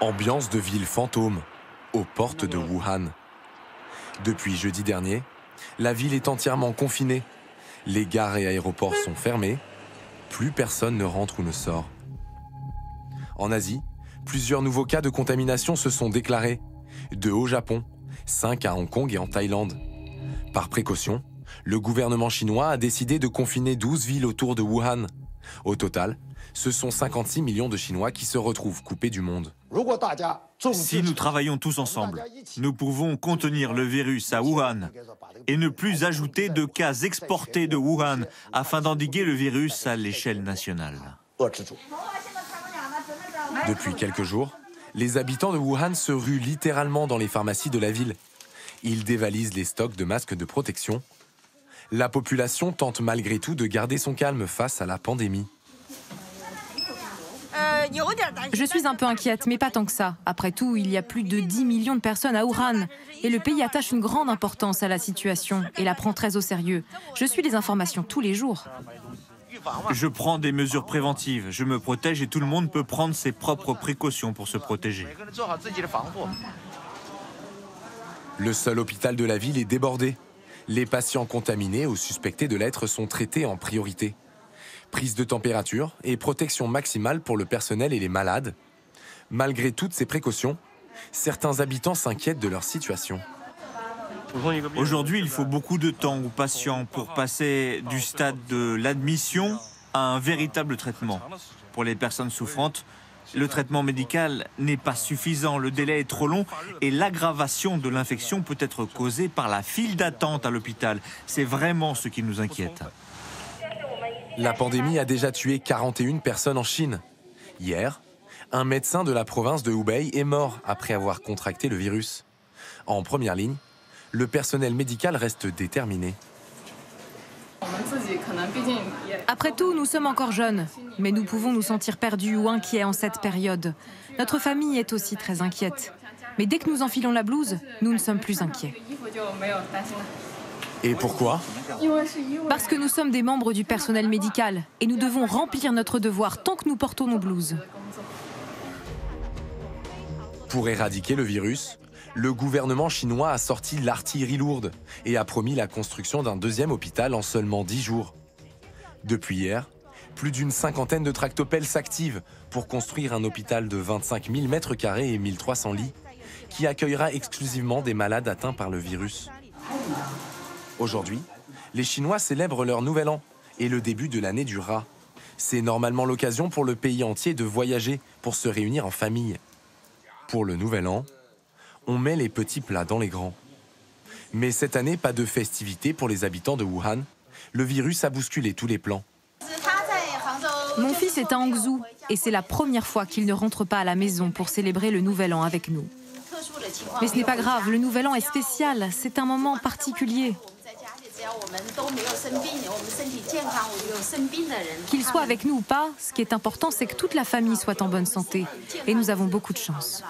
Ambiance de ville fantôme, aux portes de Wuhan. Depuis jeudi dernier, la ville est entièrement confinée. Les gares et aéroports sont fermés. Plus personne ne rentre ou ne sort. En Asie, plusieurs nouveaux cas de contamination se sont déclarés. 2 au Japon, 5 à Hong Kong et en Thaïlande. Par précaution, le gouvernement chinois a décidé de confiner 12 villes autour de Wuhan. Au total, ce sont 56 millions de Chinois qui se retrouvent coupés du monde. Si nous travaillons tous ensemble, nous pouvons contenir le virus à Wuhan et ne plus ajouter de cas exportés de Wuhan afin d'endiguer le virus à l'échelle nationale. Depuis quelques jours, les habitants de Wuhan se ruent littéralement dans les pharmacies de la ville. Ils dévalisent les stocks de masques de protection. La population tente malgré tout de garder son calme face à la pandémie. Je suis un peu inquiète, mais pas tant que ça. Après tout, il y a plus de 10 millions de personnes à Wuhan. Et le pays attache une grande importance à la situation et la prend très au sérieux. Je suis les informations tous les jours. Je prends des mesures préventives, je me protège et tout le monde peut prendre ses propres précautions pour se protéger. Le seul hôpital de la ville est débordé. Les patients contaminés ou suspectés de l'être sont traités en priorité. Prise de température et protection maximale pour le personnel et les malades. Malgré toutes ces précautions, certains habitants s'inquiètent de leur situation. Aujourd'hui, il faut beaucoup de temps aux patients pour passer du stade de l'admission à un véritable traitement. Pour les personnes souffrantes, le traitement médical n'est pas suffisant, le délai est trop long et l'aggravation de l'infection peut être causée par la file d'attente à l'hôpital. C'est vraiment ce qui nous inquiète. La pandémie a déjà tué 41 personnes en Chine. Hier, un médecin de la province de Hubei est mort après avoir contracté le virus. En première ligne, le personnel médical reste déterminé. Après tout, nous sommes encore jeunes, mais nous pouvons nous sentir perdus ou inquiets en cette période. Notre famille est aussi très inquiète. Mais dès que nous enfilons la blouse, nous ne sommes plus inquiets. Et pourquoi ? Parce que nous sommes des membres du personnel médical et nous devons remplir notre devoir tant que nous portons nos blouses. Pour éradiquer le virus, le gouvernement chinois a sorti l'artillerie lourde et a promis la construction d'un 2e hôpital en seulement 10 jours. Depuis hier, plus d'une 50aine de tractopelles s'activent pour construire un hôpital de 25 000 m² et 1300 lits qui accueillera exclusivement des malades atteints par le virus. Aujourd'hui, les Chinois célèbrent leur nouvel an et le début de l'année du rat. C'est normalement l'occasion pour le pays entier de voyager pour se réunir en famille. Pour le nouvel an, on met les petits plats dans les grands. Mais cette année, pas de festivités pour les habitants de Wuhan. Le virus a bousculé tous les plans. Mon fils est à Hangzhou et c'est la première fois qu'il ne rentre pas à la maison pour célébrer le nouvel an avec nous. Mais ce n'est pas grave, le nouvel an est spécial, c'est un moment particulier. Qu'il soit avec nous ou pas, ce qui est important, c'est que toute la famille soit en bonne santé. Et nous avons beaucoup de chance.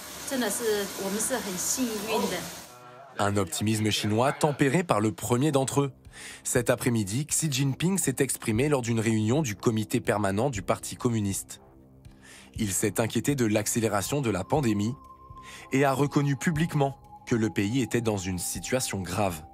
Un optimisme chinois tempéré par le premier d'entre eux. Cet après-midi, Xi Jinping s'est exprimé lors d'une réunion du comité permanent du Parti communiste. Il s'est inquiété de l'accélération de la pandémie et a reconnu publiquement que le pays était dans une situation grave.